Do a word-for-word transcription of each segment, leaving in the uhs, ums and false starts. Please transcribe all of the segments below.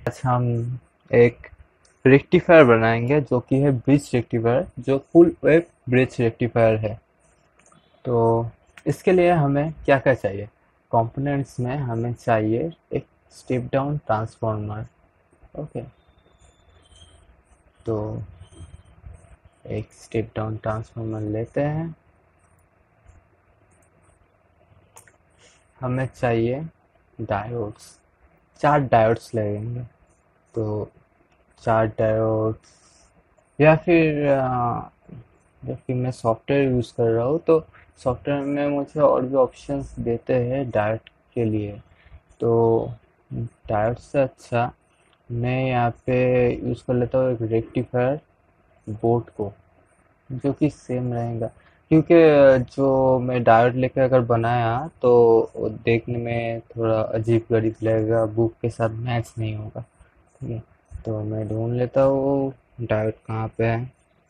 आज हम एक रेक्टिफायर बनाएंगे जो कि है ब्रिज रेक्टिफायर, जो फुल वेव ब्रिज रेक्टिफायर है। तो इसके लिए हमें क्या क्या चाहिए? कंपोनेंट्स में हमें चाहिए एक स्टेप डाउन ट्रांसफार्मर। ओके, तो एक स्टेप डाउन ट्रांसफार्मर लेते हैं। हमें चाहिए डायोड्स, चार डायोड्स लगेंगे। तो चार डायोड्स, या फिर अ, या फिर मैं सॉफ्टवेयर यूज़ कर रहा हूँ, तो सॉफ्टवेयर में मुझे और भी ऑप्शंस देते हैं डायोड के लिए। तो डायोड से अच्छा मैं यहाँ पे यूज़ कर लेता हूँ एक रेक्टिफायर बोर्ड को, जो कि सेम रहेगा। क्योंकि जो मैं डायोड लेकर अगर बनाया तो वो देखने में थोड़ा अजीब गरीब लगेगा, बुक के साथ मैच नहीं होगा। ठीक है, तो मैं ढूंढ लेता हूँ डायोड कहाँ पे है।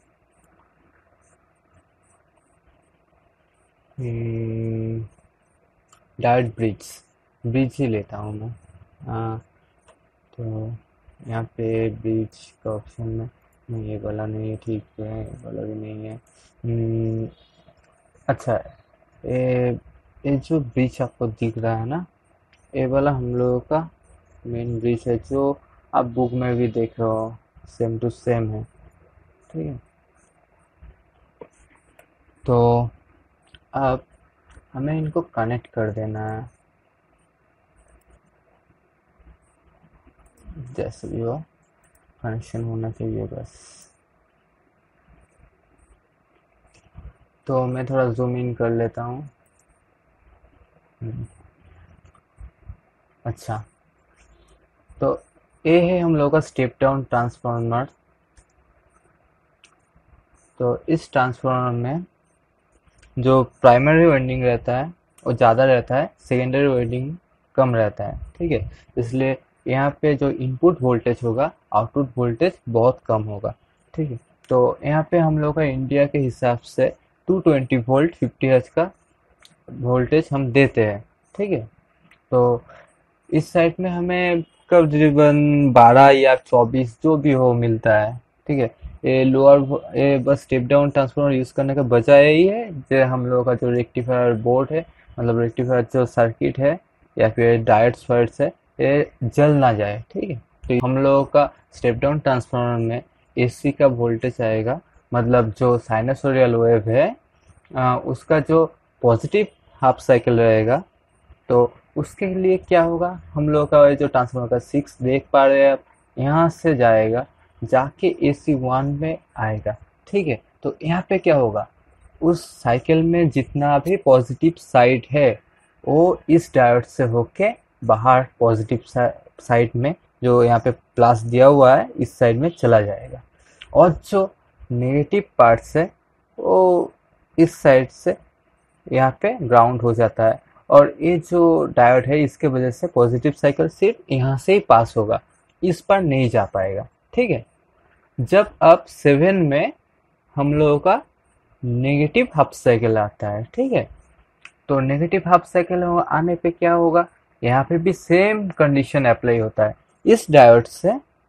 हम्म, डायोड ब्रिज ब्रिज ही लेता हूँ मैं। हाँ, तो यहाँ पे ब्रिज का ऑप्शन में नहीं, ये वाला नहीं है, ठीक है, ये वाला भी नहीं है। हम्म, अच्छा, ये ये जो ब्रिज आपको दिख रहा है ना, ये वाला हम लोगों का मेन ब्रिज है, जो आप बुक में भी देख रहे हो, सेम टू सेम है। ठीक है, तो अब हमें इनको कनेक्ट कर देना है, जैसे भी हो कनेक्शन होना चाहिए बस। तो मैं थोड़ा जूम इन कर लेता हूँ। हम्म, अच्छा, तो ये है हम लोग का स्टेप डाउन ट्रांसफार्मर। तो इस ट्रांसफार्मर में जो प्राइमरी वाइंडिंग रहता है वो ज़्यादा रहता है, सेकेंडरी वाइंडिंग कम रहता है। ठीक है, इसलिए यहाँ पे जो इनपुट वोल्टेज होगा, आउटपुट वोल्टेज बहुत कम होगा। ठीक है, तो यहाँ पे हम लोग का इंडिया के हिसाब से two twenty volt fifty hertz का वोल्टेज हम देते हैं। ठीक है, तो इस साइड में हमें करीबन बारह या चौबीस जो भी हो मिलता है। ठीक है, ये लोअर ये बस स्टेप डाउन ट्रांसफार्मर यूज़ करने का वजह यही है, जो हम लोगों का जो रेक्टिफायर बोर्ड है, मतलब रेक्टिफायर जो सर्किट है या फिर डायोड्स फाइट्स है, ये जल ना जाए। ठीक है, तो हम लोगों का स्टेप डाउन ट्रांसफार्मर में एसी का वोल्टेज आएगा, मतलब जो साइनसोइडल वेव है, आ, उसका जो पॉजिटिव हाफ साइकिल रहेगा। तो उसके लिए क्या होगा, हम लोग का ये जो ट्रांसफार्मर का सिक्स देख पा रहे हैं आप, यहाँ से जाएगा, जाके ए सी वन में आएगा। ठीक है, तो यहाँ पे क्या होगा, उस साइकिल में जितना भी पॉजिटिव साइड है वो इस डायोड से होके बाहर पॉजिटिव साइड में, जो यहाँ पे प्लस दिया हुआ है, इस साइड में चला जाएगा। और जो नेगेटिव पार्ट्स है वो इस साइड से यहाँ पे ग्राउंड हो जाता है। और ये जो डायोड है, इसके वजह से पॉजिटिव साइकिल सिर्फ यहाँ से ही पास होगा, इस पर नहीं जा पाएगा। ठीक है, जब अब सेवन में हम लोगों का नेगेटिव हाफ साइकिल आता है। ठीक है, तो नेगेटिव हाफ साइकिल आने पे क्या होगा, यहाँ पे भी सेम कंडीशन अप्लाई होता है। इस डायोड से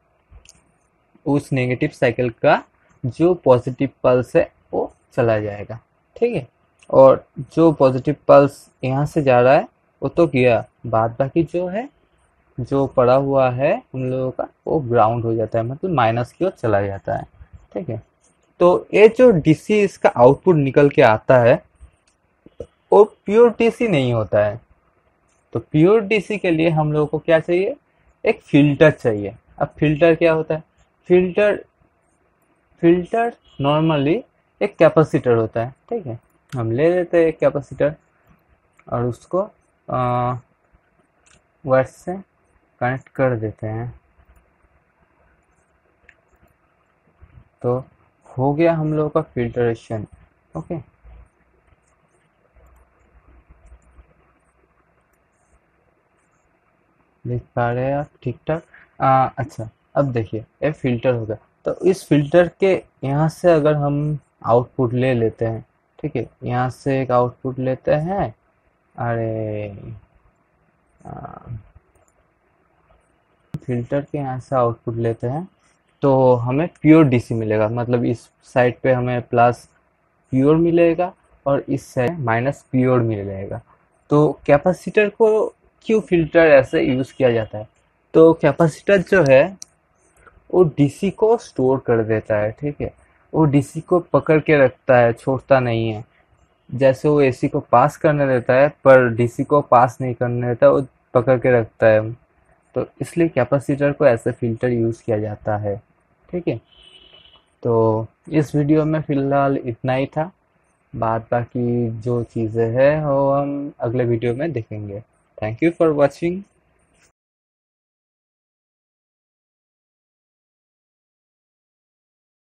उस नेगेटिव साइकिल का जो पॉजिटिव पल्स है वो चला जाएगा। ठीक है, और जो पॉजिटिव पल्स यहाँ से जा रहा है वो तो गया, बाद बाकी जो है, जो पड़ा हुआ है हम लोगों का, वो ग्राउंड हो जाता है, मतलब माइनस की ओर चला जाता है। ठीक है, तो ये जो डीसी इसका आउटपुट निकल के आता है वो प्योर डीसी नहीं होता है। तो प्योर डीसी के लिए हम लोगों को क्या चाहिए, एक फिल्टर चाहिए। अब फिल्टर क्या होता है, फिल्टर फिल्टर नॉर्मली एक कैपेसिटर होता है। ठीक है, हम ले लेते हैं एक कैपेसिटर और उसको वायर से कनेक्ट कर देते हैं। तो हो गया हम लोगों का फिल्टरेशन। ओके, देख पा रहे हैं आप ठीक ठाक? आ, अच्छा, अब देखिए ये फिल्टर हो गया। तो इस फिल्टर के यहाँ से अगर हम आउटपुट ले लेते हैं, ठीक है, यहाँ से एक आउटपुट लेते हैं। अरे, फिल्टर के यहाँ से आउटपुट लेते हैं तो हमें प्योर डीसी मिलेगा, मतलब इस साइड पे हमें प्लस प्योर मिलेगा और इस साइड माइनस प्योर मिलेगा। तो कैपेसिटर को क्यों फिल्टर ऐसे यूज किया जाता है? तो कैपेसिटर जो है वो डीसी को स्टोर कर देता है, ठीक है। वो डीसी को पकड़ के रखता है, छोड़ता नहीं है। जैसे वो एसी को पास करने देता है पर डीसी को पास नहीं करने देता, वो पकड़ के रखता है। तो इसलिए कैपेसिटर को ऐसे फिल्टर यूज किया जाता है, ठीक है। तो इस वीडियो में फिलहाल इतना ही था। बाद बाकी जो चीज़ें हैं वो हम अगले वीडियो में देखेंगे। Thank you for watching.